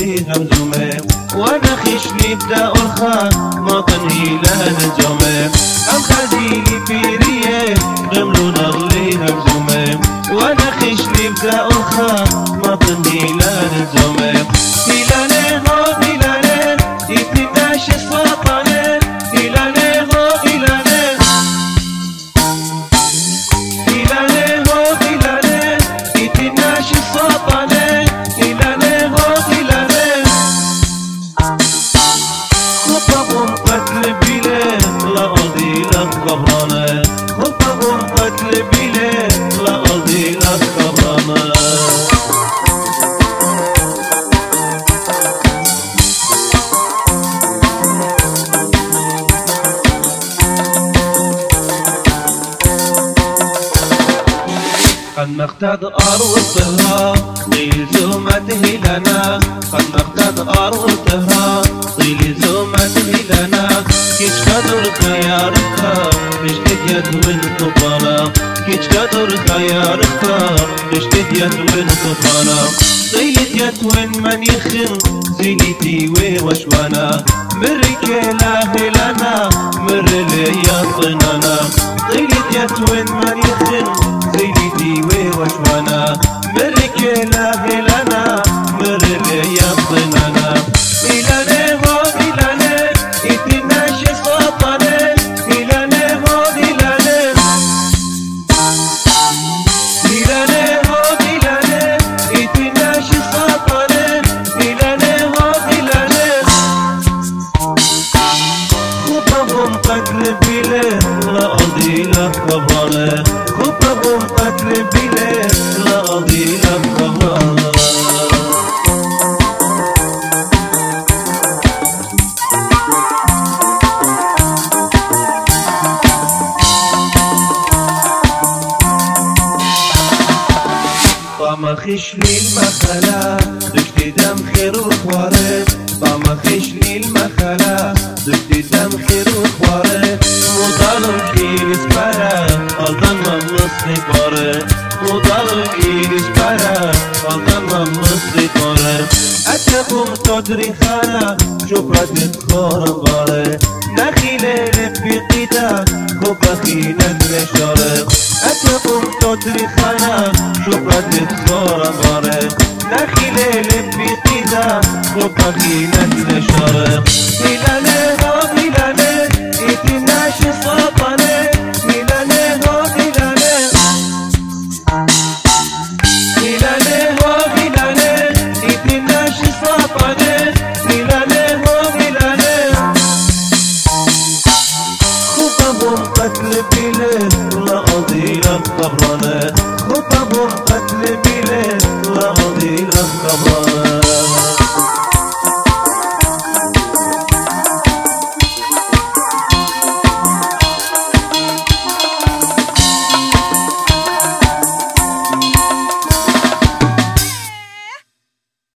نغلي همزومه وانا خشني بدا الخان ما تنهي لها نجومه ام خزيلي بيريه غملو نغلي همزومه وانا خشني بدا الخان ما تنهي لها نجومه هلالي هو هلالي يتناش السلطانه هلالي هو هلالي هلالي هو هلالي يتناش السلطانه هلالي هو هلالي خطبهم قتل بلاد لا أرضي لك غبرانه خطبهم قتل بلاد لا أرضي لك غبرانه قد مختد أرض الطهران طيل زومته لنا قد مختد أرض الطهران طيل زومته لنا كيش قدر خيارك بجدد يد وانتقانا كيش قدر خيارك بجدد يد وانتقانا طيلت يد وين من يخن زينتي ووشوانا مرك لا هلنا مر لي طنانا طيلت يد وين من يخن زينتي ووشوانا مرك لا هلنا مر لي طنانا إلاني هو إلاني يتناش سلطاني إلاني هو إلاني إلاني هو إلاني يتناش سلطاني إلاني هو إلاني خطبهم قتل بلاد لا أرضي لك غبرانه خطبهم قتل بلاد لا أرضي لك غبرانه طعم خشني المخلا دشت دم خير وخوارد طعم خشني المخلا دشت دم خير وخوارد مضالم كيرس برا قلدن ممصري بارد مضالم كيرس برا قلدن ممصري بارد أتقوم تدري خانا شوفت خورم بارد نخيلة لبي قيدا خبخي نزل شارد أتقوم تدري خانا شوفت خورم بارد نخيلة لبي قيدا خبخي نزل شارد هلالي هو هلالي يتناش السلطانه هلالي هو هلالي هلالي هو هلالي يتناش السلطانه هلالي هو هلالي خطبهم قتل بلاد لا أرضي لك غبرانه خطبهم